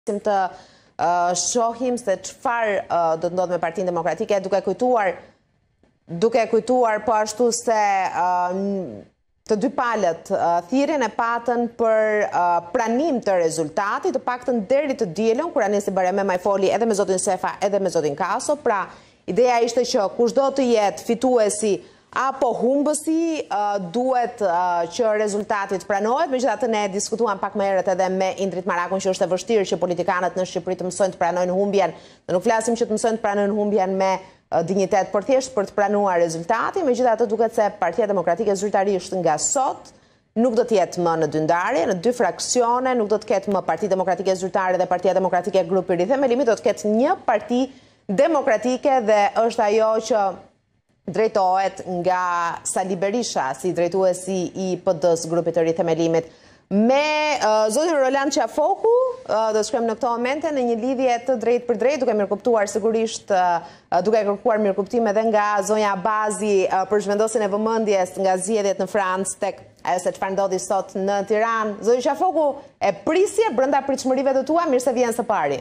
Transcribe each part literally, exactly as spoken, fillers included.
të uh, shohim se çfarë uh, do të ndodhë me Partinë Demokratike, duke kujtuar duke kujtuar po ashtu se uh, të dy palët uh, thirrjen e patën për uh, pranim të rezultatit, të paktën deri të dielën, kur Anesi Baramema i foli edhe me zotin Sefa edhe me zotin Kaso. Pra, ideja ishte që kushdo të jetë fituesi apo humbësi, uh, duhet uh, që rezultatit pranohet. Megjithatë ne diskutuam pak më herët edhe me Indrit Marakun që është e vështirë që politikanët në Shqipëri të mësojnë të pranojnë humbjen. Ne nuk flasim që të mësojnë të pranojnë humbjen me uh, dignitet, por thjesht për të pranuar rezultatin. Megjithatë duket se Partia Demokratike zyrtarisht nga sot nuk do të jetë më në dy ndarje, në dy fraksione, nuk do të ketë më Partia Demokratike zyrtare dhe Partia Demokratike grupi rithemelimit, do të ketë një parti demokratike dhe është ajo që drejtohet nga Sali Berisha si drejtuesi i P D-s grupit të rithemelimit. Me uh, zotin Roland Qafoku, uh, do shkojmë në këto momente në një lidhje të drejt për drejt, duke mirëkuptuar sigurisht, uh, duke kërkuar mirëkuptim edhe nga zonja Bazi uh, për zhvendosin e vëmendjes nga zgjedhjet në Francë tek ajo se çfarë ndodhi sot në Tiranë. Zoti Qafoku, e prisje brenda pritshmërive të tua, mirë se vjen së pari.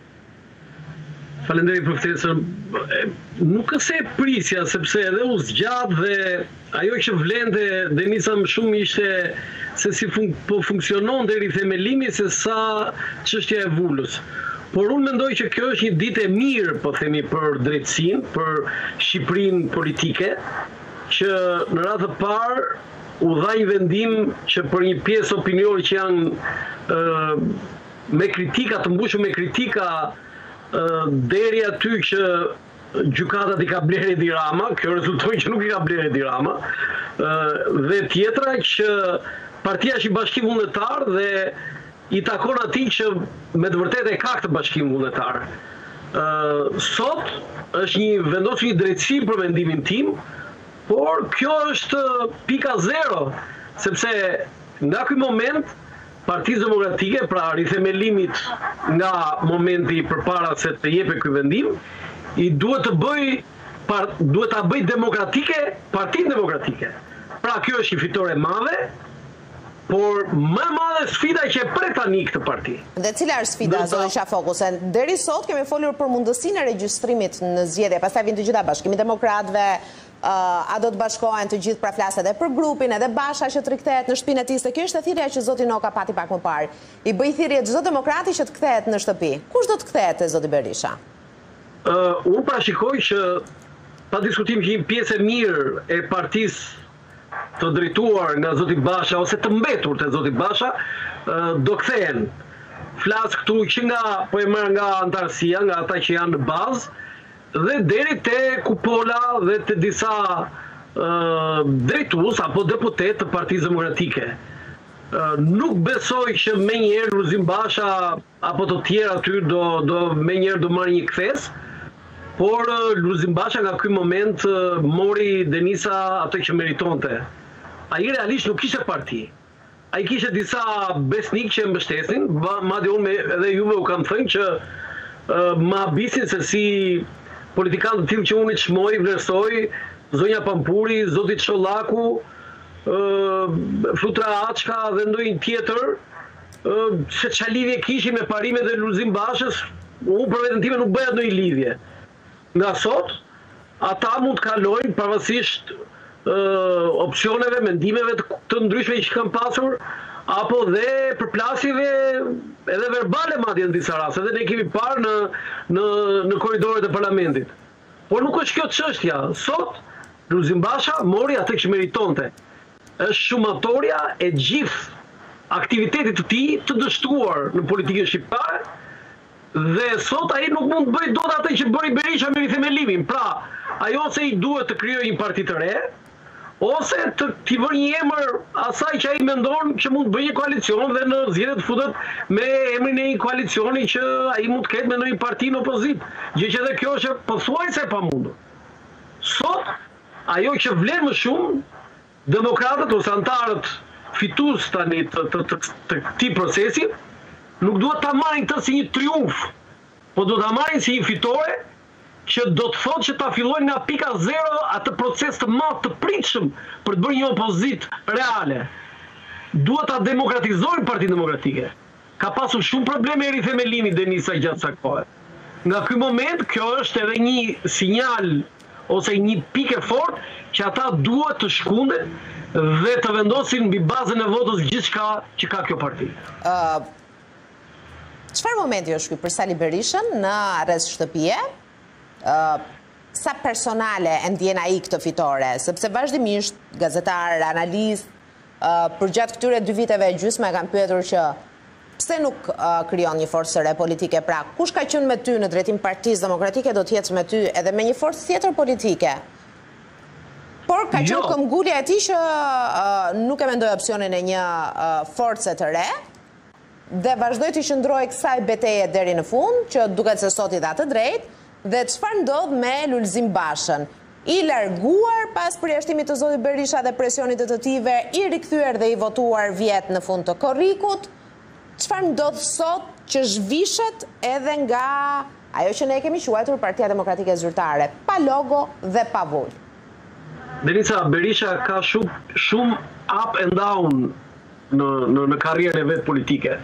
Falenderoj profesor. Nuk është e prisja, sepse edhe u zgjat dhe ajo që vlente Denisa më shumë ishte se si fun po funksionon dhe rithemelimi se sa çështja e vulës. Por unë mendoj që kjo është një ditë e mirë, po themi, për drejtësinë, për Shqipërinë politike, që në radhë të parë u dha një vendim që për një pjesë opinioni që janë uh, me kritika, të mbushur me kritika, deri aty që gjykatat i ka blerë Edi Rama, kjo rezultoi që nuk i ka blerë Edi Rama, dhe tjetra që Partia është i Bashkimit Vullnetar dhe i takon atij që me të vërtetë e ka këtë Bashkim Vullnetar. Sot është një vendosje një drejtësi për mendimin tim, por kjo është pika zero, sepse nga ky moment Partisë Demokratike, pra rithemelimit nga momenti përpara se të jepë ky vendim, i duhet të bëj par, duhet ta bëj demokratike Partinë Demokratike. Pra kjo është një fitore e madhe, por më e madhe sfida që e pret tani këtë parti. Dhe cila është sfida, zoti Qafoku? Se deri sot kemi folur për mundësinë e regjistrimit në zgjedhje, pastaj vin të gjitha Bashkimi i Demokratëve. Uh, a do të bashkohen të gjithë, pra flas edhe për grupin, edhe Basha që të rikthehet në shtëpinë e tij, se kjo është thirrja që zoti Noka pati pak më parë. I bëj thirrje çdo demokrati që të kthehet në shtëpi. Kush do të kthehet, zoti Berisha? Uh, unë parashikoj që pa diskutim që një pjesë e mirë e partisë të drejtuar nga zoti Basha ose të mbetur te zoti Basha uh, do kthehen. Flas këtu që nga po e marr nga antarësia, nga ata që janë në bazë, dhe deri te kupola dhe te disa uh, drejtues apo deputet të Partisë Demokratike. Uh, nuk besoj që me njerë Luzim Basha apo të tjerë aty do, do me njerë do marrë një kthes, por uh, Luzim Basha nga ky moment uh, mori Denisa atë që meritonte. Ai realisht nuk kishte parti. Ai kishte disa besnik që e mbështesin, madje unë edhe juve u kam thënë që uh, ma habisin se si politikanë të tillë që unë i çmoj, vlerësoj, zonja Pampuri, zoti Çollaku, Flutra Açka dhe ndonjë tjetër, se çfarë lidhje kishin me parimet e Luzim Bashës, unë për veten time nuk bëja ndonjë lidhje. Nga sot, ata mund të kalojnë pavarësisht opsioneve, mendimeve të ndryshme që kanë pasur, apo dhe përplasjeve edhe verbale madje në disa raste, edhe ne kemi parë në, në, në korridoret e parlamentit. Por nuk është kjo çështja. Sot, Luzim Basha mori atë që meritonte. Është shumatorja e gjithë aktivitetit të tij të dështuar në politikën shqiptare, dhe sot ai nuk mund të bëjë dot atë që bëri Berisha me rithemelimin. Pra, ajo se i duhet të krijojë një parti të re, ose të t'i vërë një emër asaj që ai mendon që mund të bëjë një koalicion dhe në zgjedhje të futet me emrin e një koalicioni që ai mund të ketë me ndonjë parti në opozitë. Gjë që edhe kjo është pothuajse e pamundur. Sot, ajo që vlen më shumë, demokratët ose antarët fitues tani të, të, të, të këtij procesi, nuk duhet ta marrin këtë si një triumf, por duhet ta marrin si një fitore që do të thotë që ta fillojnë nga pika zero atë proces të madh të pritshëm për të bërë një opozitë reale. Duhet ta demokratizojnë Partinë Demokratike. ka pasur shumë probleme e rithemelimi Denisa gjatë kësaj kohe. Nga ky moment, kjo është edhe një sinjal ose një pikë e fortë që ata duhet të shkunden dhe të vendosin mbi bazën e votës gjithçka që ka kjo parti. Uh, Çfarë momenti është ky për Sali Berishën në arrest shtëpie? Uh, sa personale e ndjen ai këtë fitore? Sepse vazhdimisht gazetar, analist, uh, përgjatë këtyre dy viteve e gjysmë e kanë pyetur që pse nuk uh, krijon një forcë re politike, pra kush ka qenë me ty në drejtim Partisë Demokratike do të jetë me ty edhe me një forcë tjetër politike. Por ka qenë këmbgulja e tij që uh, nuk e mendoi opsionin e një uh, force të re dhe vazhdoi të qëndrojë kësaj betejë deri në fund, që duket se sot i dha të drejtë. Dhe çfarë ndodh me Lulzim Bashën? I larguar pas përjashtimit të zotit Berisha dhe presionit të të tive, i rikthyer dhe i votuar vjet në fund të korrikut. Çfarë ndodh sot që zhvishet edhe nga ajo që ne kemi quajtur Partia Demokratike Zyrtare, pa logo dhe pa vull? Denisa, Berisha ka shumë shumë up and down në në, në karrierën e vet politike.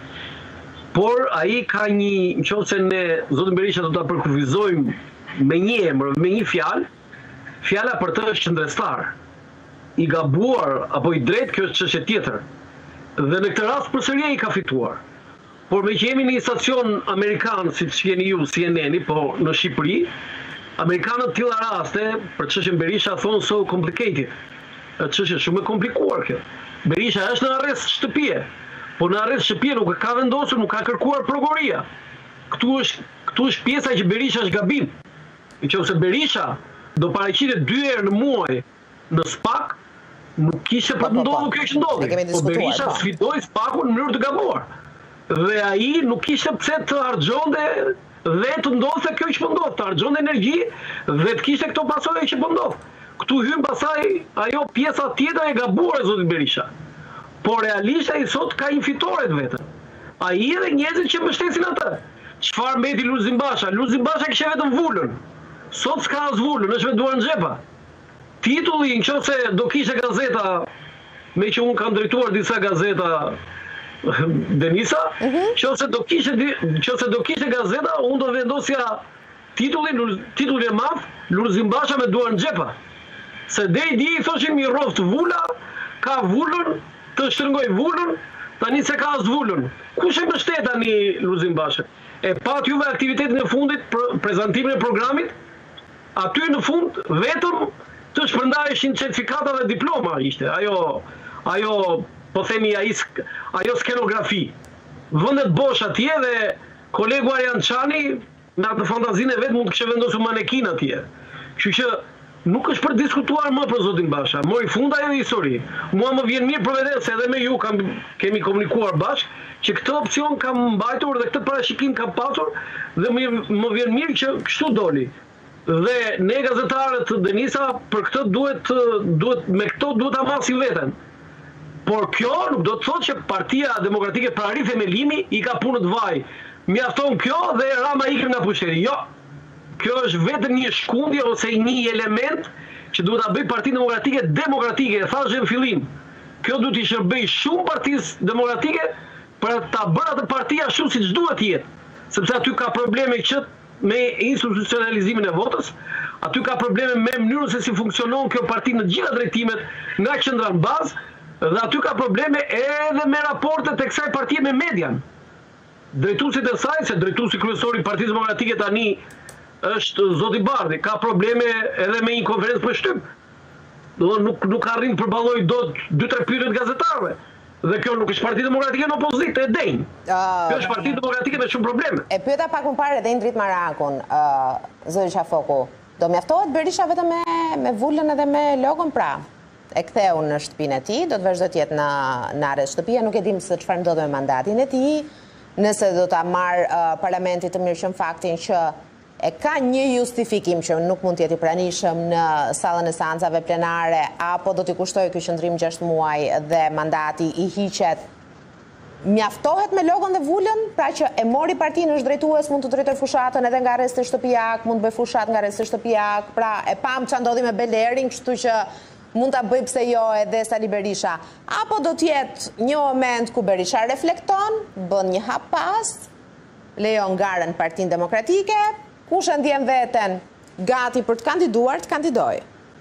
Por ai ka një, nëse ne zotin Berisha do ta përkufizojmë me një emër, me një fjalë, fjala për të është qëndrestar. I gabuar apo i drejt, kjo është çështje tjetër. Dhe në këtë rast përsëri ai ka fituar. Por me që jemi në një stacion amerikan, siç jeni ju, C N N-i, po në Shqipëri, amerikanët tilla raste, për çështjen Berisha thonë so complicated. Është çështje shumë e komplikuar kjo. Berisha është në arrest shtëpie, po në arrest shtëpie nuk ka vendosur, nuk ka kërkuar prokuroria. Ktu është këtu është pjesa që Berisha është gabim. Nëse Berisha do paraqitet dy herë në muaj në SPAK, nuk kishte për të ndodhur kjo që ndodhi. Po Berisha sfidoi SPAK-un në mënyrë të gabuar. Dhe ai nuk kishte pse të harxhonte dhe të ndodhte kjo që po ndodh, të harxhonte energji dhe të kishte këto pasojë që po ndodh. Ktu hyn pasaj ajo pjesa tjetër e gabuar e zotit Berisha. Por realisht ai sot ka një fitore të vetën. Ai dhe njerëzit që mbështesin atë. Çfarë mbeti Lulzim Basha? Lulzim Basha kishte vetëm vulën. Sot s'ka as vulën, është vetë duar në xhepa. Titulli nëse do kishte gazeta, me që unë kam drejtuar disa gazeta Denisa, nëse do kishte nëse do kishte gazeta, unë do vendosja titullin, titullin e madh, Lulzim Basha me duar në xhepa. Se deri di i thoshin mi rroft vula, ka vulën, të shtrëngoj vulën, tani se ka as vulën. Kush e mbështet tani Lulzim Bashën? E pat juve aktivitetin e fundit, prezantimin e programit, aty në fund vetëm të shpërndaheshin certifikata dhe diploma ishte. Ajo, ajo po themi, ajo skenografi. Vëndet bosh atje dhe kolegu Arjan Çani, me atë fantazinë e vet mund të kishte vendosur manekin atje. Kështu që nuk është për diskutuar më për zotin Basha. Mori fund ajo histori. Mua më vjen mirë për veten se edhe me ju kam, kemi komunikuar bashkë, që këtë opcion kam mbajtur dhe këtë parashikim kam pasur dhe më, më vjen mirë që kështu doli. Dhe ne gazetarët Denisa për këtë duhet, duhet me këto duhet ta masim veten. Por kjo nuk do të thotë që Partia Demokratike për rithemelimi i ka punët vaj. Mjafton kjo dhe Rama ikën nga pushteti. Jo. Kjo është vetëm një shkundje ose një element që duhet ta bëj Partia Demokratike demokratike, e thashë në fillim. Kjo duhet i shërbej shumë Partisë Demokratike për ta bërë atë partia shumë siç duhet jetë. Sepse aty ka probleme që me institucionalizimin e votës, aty ka probleme me mënyrën se si funksionon kjo parti në gjitha drejtimet nga qendra në bazë, dhe aty ka probleme edhe me raportet e kësaj partie me median. Drejtuesit e saj, se drejtuesi kryesor i Partisë Demokratike tani është zoti Bardhi, ka probleme edhe me një konferencë për shtyp. Do nuk nuk arrin të përballoj dot dy tre pyetje gazetarëve. Dhe kjo nuk është Partia Demokratike në opozitë, e denj. Kjo është Partia Demokratike me shumë probleme. E pyeta pak më parë edhe Indrit Marakun, uh, zoti Qafoku. Do mjaftohet Berisha vetëm me me vulën edhe me logon, pra? E ktheu në shtëpinë e tij, do të vazhdoj të jetë në në arrest shtëpia, nuk e dim se çfarë ndodh me mandatin e tij, nëse do ta marr uh, parlamenti të mirëqen faktin që e ka një justifikim që nuk mund të jetë i pranishëm në sallën e seancave plenare, apo do t'i kushtojë ky qëndrim gjashtë muaj dhe mandati i hiqet. Mjaftohet me logon dhe vulën, pra që e mori partinë, është drejtues, mund të drejtoj fushatën edhe nga arresti shtëpiak, mund të bëj fushat nga arresti shtëpiak, pra e pam ç'a ndodhi me Belerin, kështu që mund ta bëj pse jo edhe Sali Berisha, apo do t'jetë një moment ku Berisha reflekton, bën një hap pas, lejon garën Partinë Demokratike, kush e ndjen veten gati për të kandiduar, të kandidoj.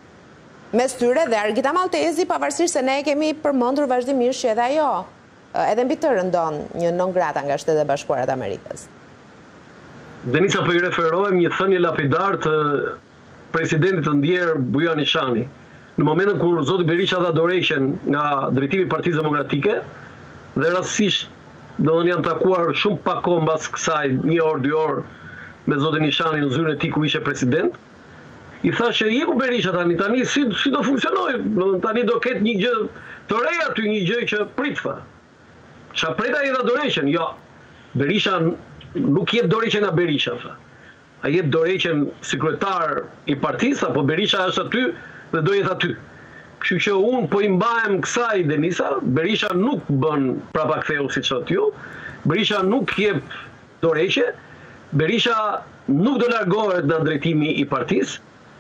Mes tyre dhe Argita Maltezi, pavarësisht se ne kemi përmendur vazhdimisht që edhe ajo, edhe mbi të rëndon një non grata nga Shtetet e Bashkuara të Amerikës. Denisa, po i referohem një thënie lapidar të presidentit të ndjerë Bujar Nishani. Në momentin kur zoti Berisha dha dorëheqjen nga drejtimi i Partisë Demokratike, dhe rastësisht do të janë takuar shumë pak kohë mbas kësaj, një orë, dy orë, me zotin Nishani në zyrën e tij ku ishte president, i thashë iku Berisha tani, tani si, si do funksionojë, tani do ketë një gjë të re aty, një gjë që prit fa. Qa preta i dha dorëheqjen? Jo, Berisha nuk jep dorëheqjen nga Berisha, fa. A jep dorëheqjen sekretar i partisë, apo Berisha është aty dhe do jetë aty. Kështu që unë po i mbahem kësaj, Denisa, Berisha nuk bën prapaktheu siç thotë ju, Berisha nuk jep dorëheqje, Berisha nuk do largohet nga drejtimi i partisë,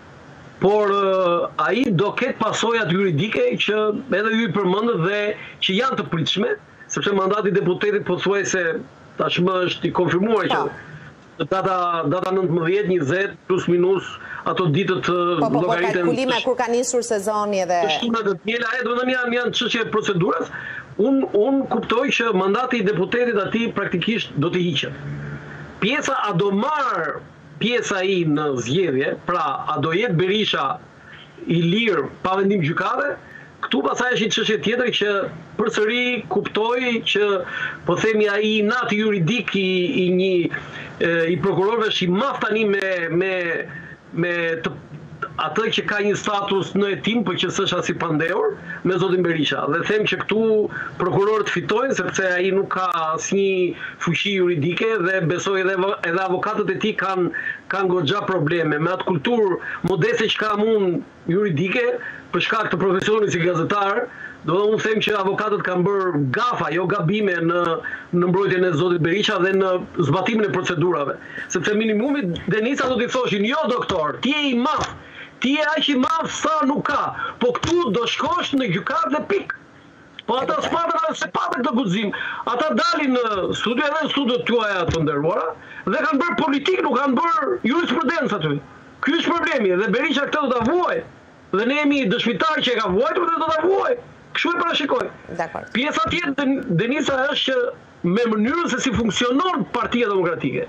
por uh, ai do ketë pasojat juridike që edhe ju i përmendët dhe që janë të pritshme, sepse mandati i deputetit pothuajse tashmë është i konfirmuar që data data nëntëmbëdhjetë njëzet plus minus ato ditët po, po, llogaritën. Po, kalkulime kur ka nisur sezoni edhe shtunat e tjera, e domethënë janë janë çështje procedurës. Un un kuptoj që mandati i deputetit aty praktikisht do të hiqet. Pjesa a do marr pjesa i në zgjedhje, pra a do jetë Berisha i lirë pa vendim gjykate? Këtu pasaj është një çështje tjetër që përsëri kuptoj që po themi ai nati juridik i, i një e, i prokurorëve është i madh tani me me me të, atë që ka një status në hetim, por që s'është as i pandehur me zotin Berisha. Dhe them që këtu prokurorët fitojnë sepse ai nuk ka asnjë fuqi juridike dhe besoj edhe edhe avokatët e tij kanë kanë goxha probleme me atë kulturë modeste që kam unë juridike për shkak të profesionit si gazetar. Do të unë them që avokatët kanë bërë gafa, jo gabime në në mbrojtjen e zotit Berisha dhe në zbatimin e procedurave. Sepse minimumi Denisa do t'i thoshin, jo doktor, ti je i madh, ti je aq i madh sa nuk ka, po këtu do shkosh në gjykatë dhe pik. Po ata s'patën se patën këtë guxim. Ata dalin në studio edhe në studiot tuaja të nderuara dhe kanë bërë politikë, nuk kanë bërë jurisprudencë aty. Ky është problemi dhe Berisha këtë do ta vuajë. Dhe ne jemi dëshmitar që e ka vuajtur dhe do ta vuajë. Kështu e parashikoj. Pjesa tjetër Denisa është që me mënyrën se si funksionon Partia Demokratike.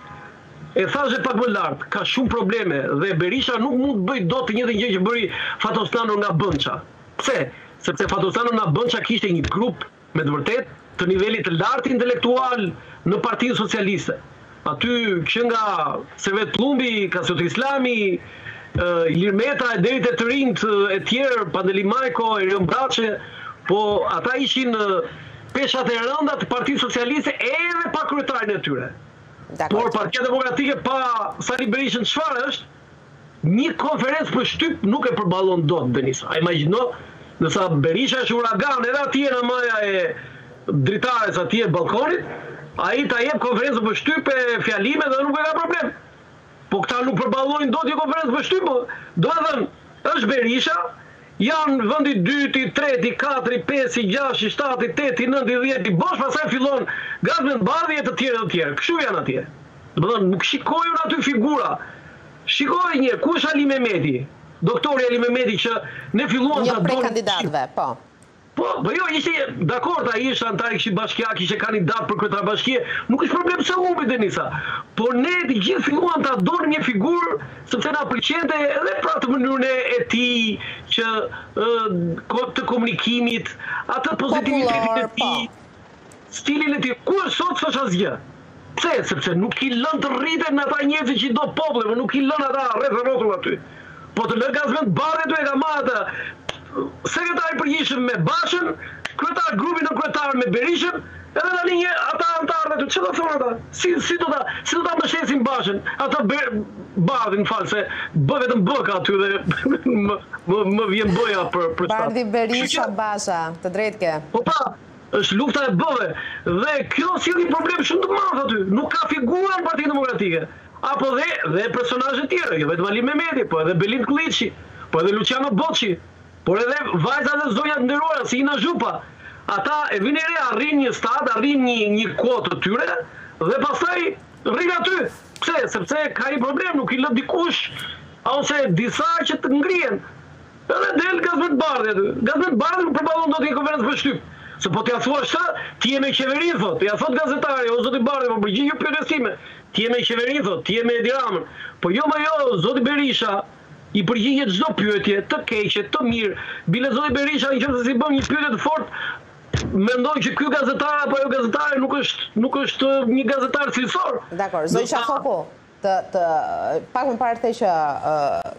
E thashë pak më lart, ka shumë probleme dhe Berisha nuk mund të bëjë dot të njëjtën gjë që bëri Fatostano nga Bënça. Pse? Sepse Fatostano nga Bënça kishte një grup me të vërtet të nivelit të lartë intelektual në Partinë Socialiste. Aty që nga Servet Plumbi, Kasioti Islami, Uh, Ilir Meta, deri te të rinjt e tjerë, Pandeli Majko, Erion Braçe, po ata ishin uh, peshat e rënda të Partisë Socialiste edhe pa kryetarin e tyre. Por Partia Demokratike pa Sali Berishën çfarë është? Një konferencë për shtyp nuk e përballon dot Denisa. A imagjino, nësa Berisha është uragan edhe atje në maja e dritares atje e balkonit, ai ta jep konferencën për shtyp e fjalime dhe nuk e ka problem. Po këta nuk përballojnë dot një konferencë për shtyp, do të thënë, është Berisha, janë vendi dyti, treti, katëri, pesi, gjashti, shtati, teti, nënti, dhjeti, bosh, pastaj fillon gazmet bardhje e të tjerë të tjerë. Kështu janë atje. Do të thënë, nuk shikojnë aty figura. Shikoj një, ku është Ali Mehmeti? Doktori Ali Mehmeti që ne filluam ta donim. Një prej kandidatëve, po. Po, po jo, ishte dakord, ai ishte antar i Këshillit Bashkiak, ishte kandidat për kryetar bashkie, nuk është problem se humbi Denisa. Por ne të gjithë filluam ta donim një figurë sepse na pëlqente edhe pra të mënyrën e tij që uh, të komunikimit, atë pozitivitetin e tij, stilin e tij. Ku është sot s'është asgjë. Pse? Sepse nuk i lën të rriten ata njerëz që i do popullit, nuk i lën ata rreth rrotull aty. Po të lë gazmet bardhë tu e ka marrë atë sekretari përgjithshëm me Bashën, kryetar grupi në kryetar me Berishën, edhe tani një ata antarët aty, çfarë do thonë ata? Si si do ta si do ta mbështesin Bashën? Ata Bardhin fal se bë vetëm bëka aty dhe më, më, më vjen boja për për Bardhi Berisha Basha, të drejtë ke. Po pa, është lufta e bëve dhe kjo sjell një problem shumë të madh aty. Nuk ka figura në Partinë Demokratike. Apo dhe dhe personazhe të tjerë, jo vetëm Ali Mehmeti, po edhe Belind Kulliçi, po edhe Luciano Bocci. Por edhe vajzat dhe zonjat nderuara, si Ina Zhupa, ata e vini re, arrin një stad, arrin një, një kuotë të tyre, dhe pastaj rrin aty. Pse? Sepse ka një problem, nuk i lë dikush, ose disa që të ngrihen. Edhe del Gazmet Bardhi aty. Gazmet Bardhi nuk përballon dot një konferencë për shtyp. Se po t'ja thuash sa, ti je me qeverinë, thot. Ja thot gazetari, o zoti Bardhi, po përgjigj pyetjes time. Ti je me qeverinë, thot, ti je me Edi Ramën. Po jo më jo, zoti Berisha i përgjigjet çdo pyetje, të keqe, të mirë. Bile zoti Berisha nëse si bën një pyetje të fortë, mendoj që ky gazetar apo ajo gazetare nuk është nuk është një gazetar cilësor. Dakor, zoti Shafoku, të të pak më parë the që uh,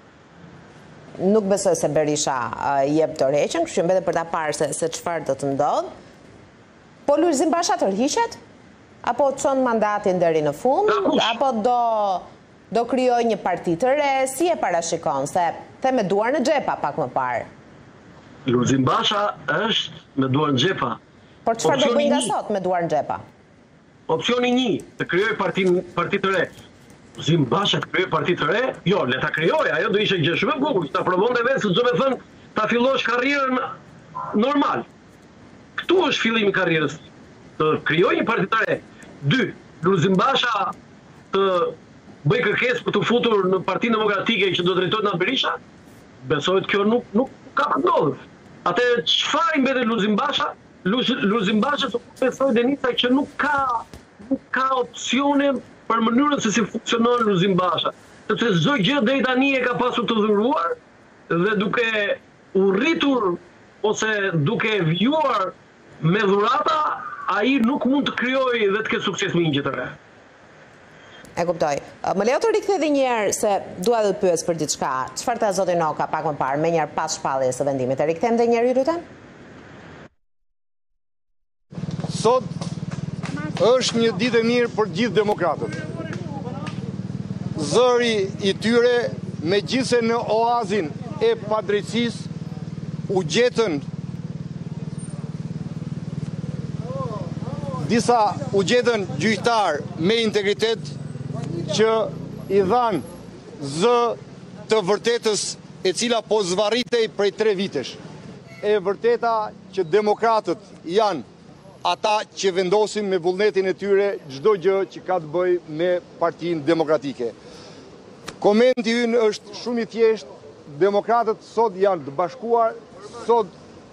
nuk besoj se Berisha uh, jep dorëheqjen, kështu që mbetet për ta parë se se çfarë do të ndodh. Po Lulzim Basha tërhiqet? Apo çon mandatin deri në fund? Apo do do krijojë një parti të re? Si e parashikon? Se the me duar në xhepa pak më parë. Lulzim Basha është me duar në xhepa. Por çfarë do bëjë nga sot me duar në xhepa? Opsioni një, të krijojë parti parti të re. Lulzim Basha të krijojë parti të re? Jo, le ta krijojë, ajo do ishte gjë shumë e bukur, ta provonte vetë, se do të thënë, ta fillosh karrierën normal. Ktu është fillimi i karrierës. Të krijojë një parti të re. Dy, Lulzim Basha të bëj kërkesë për të futur në Partinë Demokratike që do drejtohet nga Berisha, besohet kjo nuk nuk ka për ndodhur. Atë çfarë i mbetet Lulzim Basha? Lulzim Basha të besoj Denisa që nuk ka nuk ka opsione për mënyrën se si funksionon Lulzim Basha. Sepse çdo gjë deri tani e ka pasur të dhuruar dhe duke u rritur ose duke vjuar me dhurata, ai nuk mund të krijojë dhe të ketë sukses me një gjë të re. E kuptoj. Më lejo të rikthej një herë se dua të pyes për diçka. Çfarë tha zoti Noka pak më parë, më njëherë pas shpalljes së vendimit? E rikthem edhe një herë Yryten? Sot është një ditë e mirë për gjithë demokratët. Zëri i tyre, megjithëse në oazin e padrejtësisë u gjetën disa u gjetën gjyqtar me integritet që i dhanë zë të vërtetës e cila po zvarritej prej tre vitesh. E vërteta që demokratët janë ata që vendosin me vullnetin e tyre çdo gjë që ka të bëjë me Partinë Demokratike. Komenti ynë është shumë i thjeshtë, demokratët sot janë të bashkuar, sot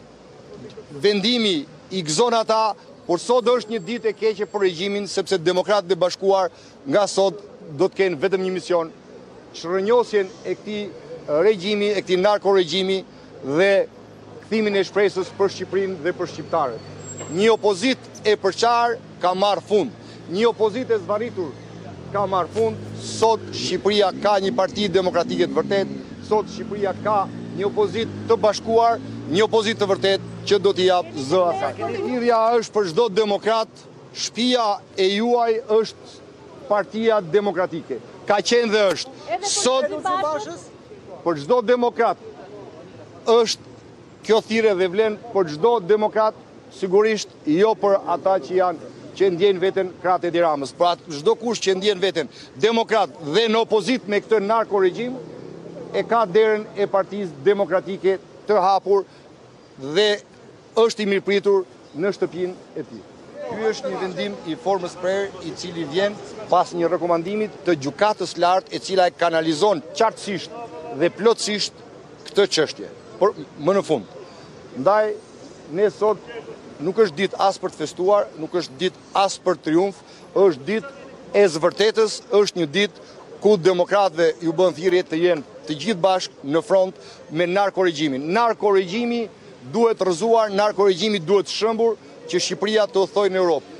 vendimi i gëzon ata, por sot është një ditë e keqe për regjimin, sepse demokratët e bashkuar nga sot do të kenë vetëm një mision, shërënjosjen e këtij regjimi, e këtij narko-regjimi dhe kthimin e shpresës për Shqipërinë dhe për shqiptarët. Një opozit e përqar ka marrë fund, një opozit e zvarritur ka marrë fund, sot Shqipëria ka një parti demokratike të vërtet, sot Shqipëria ka një opozit të bashkuar, një opozit të vërtet që do t'i japë zë asaj. Lidhja është për çdo demokrat, shtëpia e juaj është Partia Demokratike. Ka qenë dhe është. Sot për çdo demokrat është kjo thirrje dhe vlen për çdo demokrat, sigurisht jo për ata që janë që ndjejnë veten krahët e Edi Ramës, për çdo kush që ndjen veten demokrat dhe në opozit me këtë narko-regjim, e ka derën e Partisë Demokratike të hapur dhe është i mirëpritur në shtëpinë e tij. Ky është një vendim i formës prerë i cili vjen pas një rekomandimit të gjykatës lartë e cila e kanalizon qartësisht dhe plotësisht këtë çështje. Por më në fund, ndaj ne sot nuk është ditë as për të festuar, nuk është ditë as për triumf, është ditë e zëvërtetës, është një ditë ku demokratëve ju bën thirrje të jenë të gjithë bashkë në front me narko-regjimin. Narko-regjimi duhet rrëzuar, narko-regjimi duhet shëmbur që Shqipëria të udhtojë në Europë.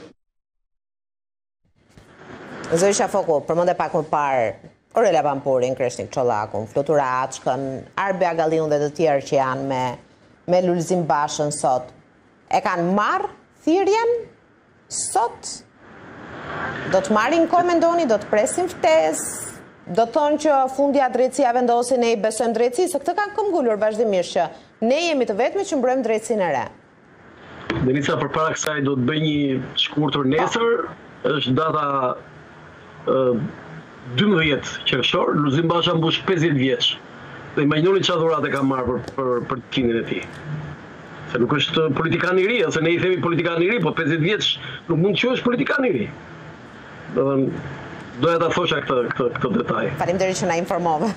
Zoti Shafoku, përmendë pak më parë Orela Pampurin, Kreshnik Çollakun, Flutura Açkën, Arbe Agallin dhe të tjerë që janë me me Lulzim Bashën sot. E kanë marrë thirrjen sot? Do të marrin kohë mendoni, do të presin ftesë? Do të thonë që fundja drejtësia vendosi, ne i besojmë drejtësisë, se këtë kanë këmbgulur vazhdimisht që ne jemi të vetmi që mbrojmë drejtësinë e re. Denisa, përpara kësaj do të bëj një shkurtër nesër, është data uh, dymbëdhjetë qershor, Lulzim Basha mbush pesëdhjetë vjeç. Dhe imagjinoni çfarë dhurate ka marrë për për për qindin e tij. Se nuk është politikan i ri, ose ne i themi politikan i ri, po pesëdhjetë vjeç nuk mund të quhesh politikan i ri. Do të thënë, doja ta thosha këtë këtë këtë detaj. Faleminderit që na informove.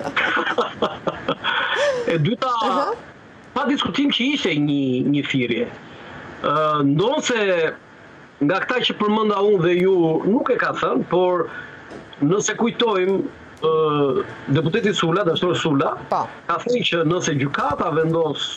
E dyta, uh-huh. pa diskutim që ishte një një thirrje. Ë uh, ndonse nga këta që përmenda unë dhe ju nuk e ka thënë, por nëse kujtojmë uh, deputeti Sula, dashur Sula, pa. ka thënë që nëse gjykata vendos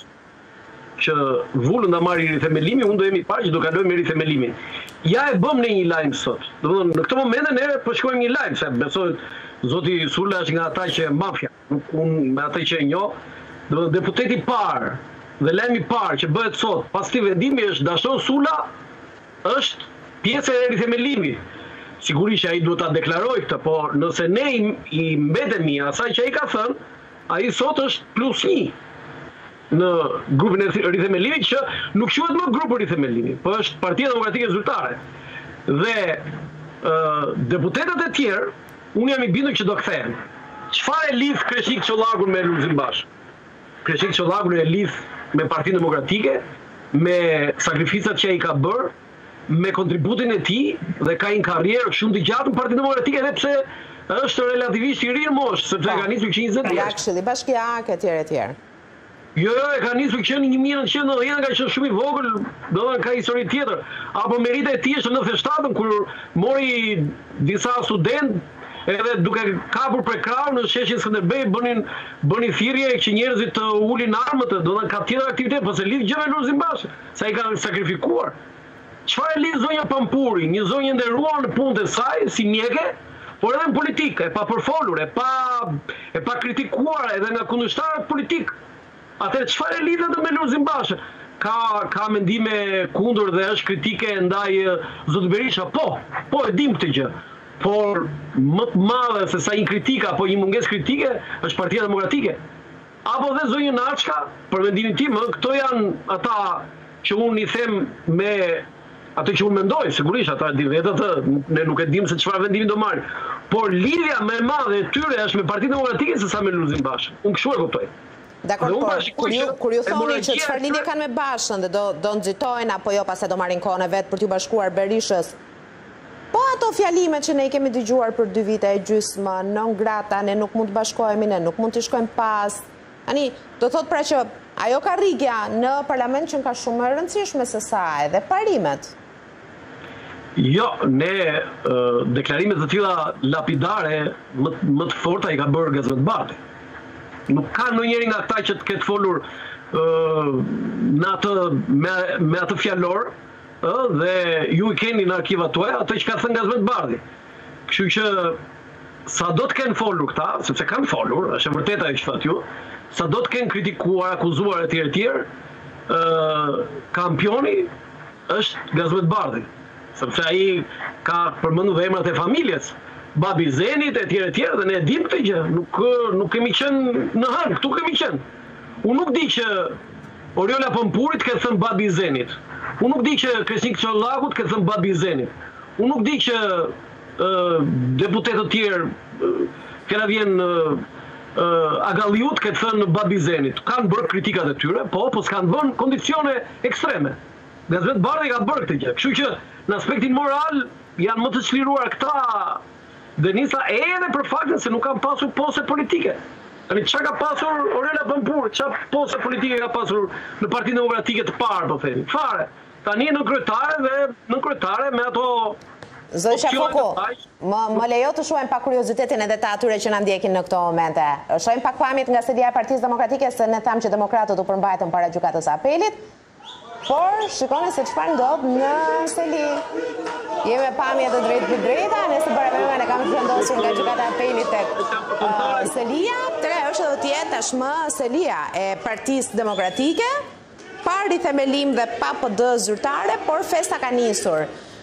që vullën da marrë i rithemellimi, unë do jemi parë që do kalojmë i rithemelimin. Ja e bëm në një lajmë sot. Do të thonë, në këtë moment ne përshkojmë një lajmë, se besoj zoti Sula është nga ata që e mafja, nuk unë me ata që e njoh. Do të thonë, deputeti parë dhe lajmi parë që bëhet sot pas këtij vendimi është dashur Sula është pjesë e rithemelimit. Sigurisht ai duhet ta deklarojë këtë, por nëse ne i, i mbetemi asaj që ai ka thënë, ai sot është plus një në grupin e rithemelimit që nuk quhet më grupi rithemelimit, po është Partia Demokratike Zyrtare. Dhe uh, deputetët e tjerë, unë jam i bindur që do kthehen. Çfarë e lidh Kreshik Çollagun me Lulzim Bashkën? Kreshik Çollagun e lidh me Partinë Demokratike, me sakrificat që ai ka bërë, me kontributin e tij dhe ka një karrierë shumë të gjatë në Partinë Demokratike, edhe pse është relativisht i ri në moshë, sepse ka nisur që njëzet vjeç. Këshilli bashkiak etj etj. Jo, jo, e ka nisur që në një mijë nëntëqind e nëntëdhjetë ka qenë shumë i vogël, do të ka histori tjetër. Apo merita e tij është në nëntëdhjetë e shtatën kur mori disa student edhe duke kapur për krahun në sheshin Skënderbej bënin bënin thirrje që njerëzit të ulin armët, do të ka tjetër aktivitet, po se lidh gjë me Lulzim Bashkën, sa i kanë sakrifikuar. Çfarë lidh zonja Pampuri, një zonjë nderuar në punën e saj si mjeke, por edhe në politikë, e pa përfolur, e pa e pa kritikuar edhe nga kundërshtarët politik. Atëherë çfarë lidhet me Lulzim Bashkën? Ka ka mendime kundër dhe është kritike ndaj zotit Berisha? Po, po e dim këtë gjë. Por më të madhe se sa një kritikë apo një mungesë kritike është Partia Demokratike. Apo dhe zonjë Naçka, për mendimin tim, këto janë ata që unë i them me atë që unë mendoj, sigurisht ata di vetë atë, ne nuk e dim se çfarë vendimi do marrin. Por lidhja më e madhe e tyre është me Partinë Demokratike se sa me Lulzim Bashkën. Unë kështu e kuptoj. Dakor, por kur ju, kur ju thoni që çfarë lidhje kanë me Bashkën dhe do, do nxitojnë apo jo pastaj do marrin kohën e vet për t'ju bashkuar Berishës, po ato fjalimet që ne i kemi dëgjuar për dy vite e gjysmë, non grata, ne nuk mund të bashkohemi, ne nuk mund të shkojmë pas. Ani, do thot pra që ajo karrigja në parlament që ka shumë e rëndësishme se sa edhe parimet. Jo, ne uh, deklarimet të tilla lapidare më, më të forta i ka bërë Gazmet Bardhi. Nuk ka ndonjëri nga këta që të ketë folur uh, në atë, me, me atë fjalor, uh, dhe ju i keni në arkivat tuaja atë që ka thënë Gazmet Bardhi. Kështu që sa do të kenë folur këta, sepse kanë folur, është e vërteta e që thot ju, sa do të kenë kritikuar, akuzuar etj etj, uh, kampioni është Gazmet Bardhi. Sepse ai ka përmendur dhe emrat e familjes, Babi Zenit e tjerë e tjerë, dhe ne dim këtë gjë, nuk, nuk kemi qenë në hërë, këtu kemi qenë. Unë nuk di që Oriola Pampurit ka thënë Babi Zenit. Unë nuk di që Kreshik Çollagut ka thënë Babi Zenit. Unë nuk di që uh, deputetë të tjerë, uh, këna vjen uh, uh, Agalliut ka thënë Babi Zenit. Kanë bërë kritikat e tyre, po, po s'kanë bërë kondicione ekstreme. Gazmet Bardhi ka bërë këtë gjë. Kështu që në aspektin moral janë më të çliruar këta Denisa edhe për faktin se nuk kanë pasur pose politike. Tani çka ka pasur Oriola Pampuri, çka pose politike ka pasur në Partinë Demokratike të parë, po themi. Fare. Tani në kryetare dhe në kryetare me ato Zoti Shafoku, më, më lejo të shohim pak kuriozitetin edhe të atyre që na ndjekin në këto momente. Shohim pak pamjet nga sedia e Partisë Demokratike se ne thamë që demokratët u përmbajtën para gjykatës së apelit. Por shikoni se çfarë ndodh në Seli. Jemi me pamje të drejtë për drejta, nëse bëra me ne kam vendosur nga gjykata e apelit tek uh, Selia, tre është do të jetë tashmë Selia e Partisë Demokratike, pa rithemelim dhe pa P D zyrtare, por festa ka nisur.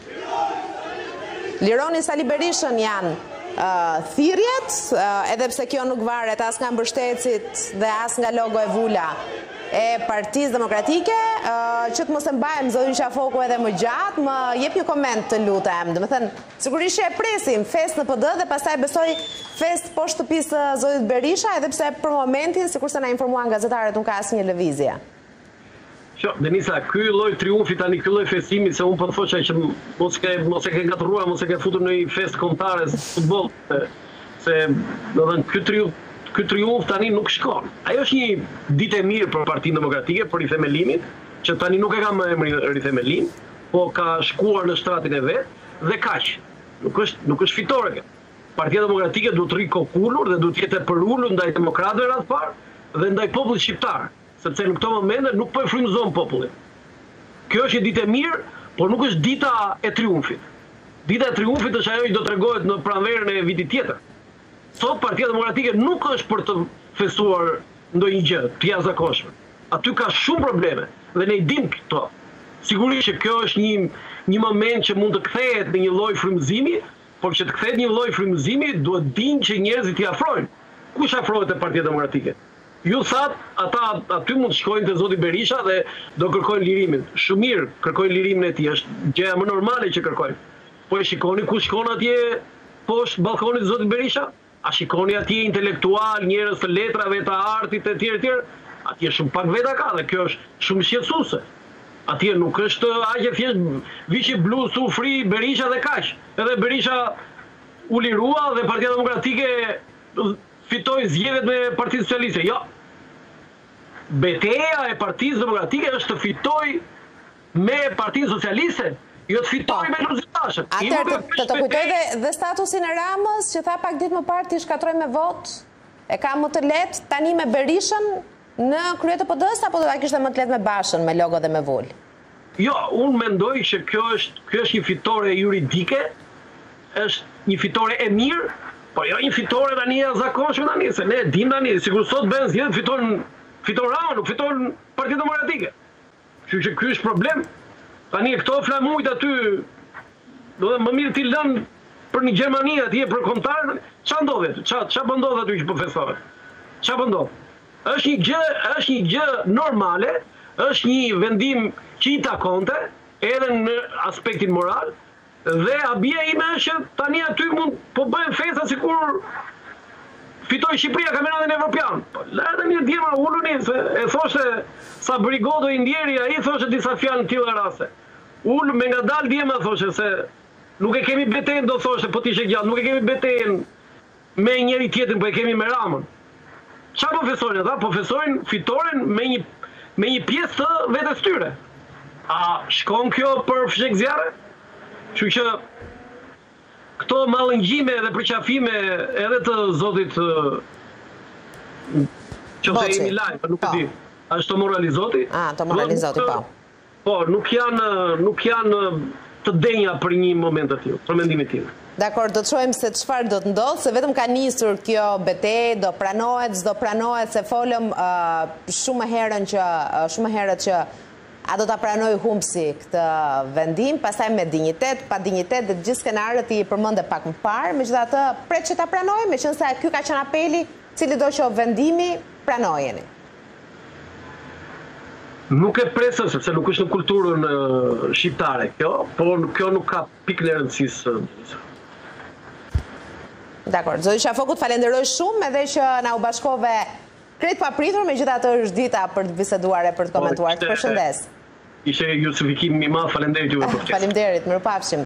Lironi Sali Berishën janë uh, thirrjet, uh, edhe pse kjo nuk varet as nga mbështetësit dhe as nga logo e Vula e Partisë Demokratike, që të mos e mbajmë zotin Qafoku edhe më gjatë, më jep një koment të lutem. Dhe me thënë, sigurisht që e presim fest në P D dhe pastaj besoj fest po shtëpisë zotit Berisha, edhe pse për momentin, sikur se na informuan gazetarët, nuk ka asnjë lëvizje. Qo, Denisa, ky lloj triumfi tani, ky lloj festimi, se unë po të thosha që mos ke mos e ke gatruar, mos e ke futur në një fest kombëtare futboll, se do të thënë ky triumf Ky triumf tani nuk shkon. Ajo është një ditë e mirë për Partinë Demokratike, për rithemelimin, që tani nuk e ka më emrin rithemelin, po ka shkuar në shtratin e vet dhe kaq. Nuk është nuk është fitore kjo. Partia Demokratike duhet të rri kokullur dhe duhet të jetë e përulur ndaj demokratëve radh parë dhe ndaj popullit shqiptar, sepse në këto momente nuk po e frymëzon popullin. Kjo është një ditë e mirë, por nuk është dita e triumfit. Dita e triumfit është ajo që do tregohet në pranverën e vitit tjetër. Sot Partia Demokratike nuk është për të festuar ndonjë gjë të jashtëzakonshme. Aty ka shumë probleme dhe ne i dim këto. Sigurisht që kjo është një një moment që mund të kthehet në një lloj frymëzimi, por që të kthehet një lloj frymëzimi duhet dinë që njerëzit i afrojnë. Kush afrohet te Partia Demokratike? Ju thatë, ata aty mund të shkojnë te zoti Berisha dhe do kërkojnë lirimin. Shumë mirë, kërkojnë lirimin e tij, është gjëja më normale që kërkojnë. Po e shikoni ku shkon atje poshtë balkonit të zotit Berisha? A shikoni atje intelektual, njerëz të letrave, të artit e tjerë tjerë, atje shumë pak veta ka dhe kjo është shumë shqetësuese. Atje nuk është aq e thjesht vishi blu su fri Berisha dhe kaq. Edhe Berisha u lirua dhe Partia Demokratike fitoi zgjedhjet me Partinë Socialiste. Jo. Betejë e Partisë Demokratike është të fitoj me Partinë Socialiste. Jo të fitoj me Lulzim Bashën. Atëherë të, të, të kujtoj dhe, dhe statusin e Ramës, që tha pak ditë më parë ti shkatroj me vot, e ka më të lehtë tani me Berishën në krye të P D-s, apo do ta kishte më të lehtë me Bashën, me logo dhe me vol? Jo, unë mendoj që kjo është, kjo është një fitore juridike, është një fitore e mirë, por jo një fitore tani e zakonshme tani, se ne dim tani, sikur sot bën zgjedhje fiton fiton Rama, nuk fiton Partia Demokratike. Kështu që ky është problem. Tani këto flamujt aty, do dhe më mirë t'i lënë për një Gjermani atje për kombëtarë, ç'a ndodhet? Ç'a ç'a po ndodh aty që po festohet? Ç'a po ndodh? Është një gjë, është një gjë normale, është një vendim që i takonte edhe në aspektin moral dhe habia ime është që tani aty mund po bëhen festa sikur fitoi Shqipëria kampionatin evropian. Po lërë një djema uluni se e thoshte Sabri Godo Indieri, ai thoshte disa fjalë në tilla raste. Ul me ngadalë djema thoshte se nuk e kemi betejën, do thoshte po t'ishe gjallë, nuk e kemi betejën me njëri tjetrin, po e kemi me Ramën. Çfarë po festojnë ata? Po festojnë fitoren me një me një pjesë të vetes tyre. A shkon kjo për fshek zjarre? Kështu që këto mallëngjime dhe përqafime edhe të zotit që se jemi live, nuk e di, është të moralizoti? A, të moralizoti, po. Po, nuk janë, nuk janë të denja për një moment të tillë, për mendimin tim. Dakor, do të shohim se çfarë do të ndodhë, se vetëm ka nisur kjo betejë, do pranohet, s'do pranohet, se folëm uh, shumë herën që uh, shumë herët që a do ta pranoj humbsi këtë vendim, pastaj me dinjitet, pa dinjitet dhe gjithë skenarët i përmendë pak më parë, megjithatë pret që ta pranoj, meqense ky ka qenë apeli, cili do qoftë vendimi, pranojeni. Nuk e presë, sepse nuk është në kulturën uh, shqiptare kjo, por kjo nuk ka pikë në rëndësisë. Dakor, zoti Qafokut falenderoj shumë edhe që na u bashkove krejt papritur, megjithatë është dita për të biseduar e për të komentuar. Të përshëndes. Ishte justifikim i madh, faleminderit juve për fjalë. Faleminderit, mirupafshim.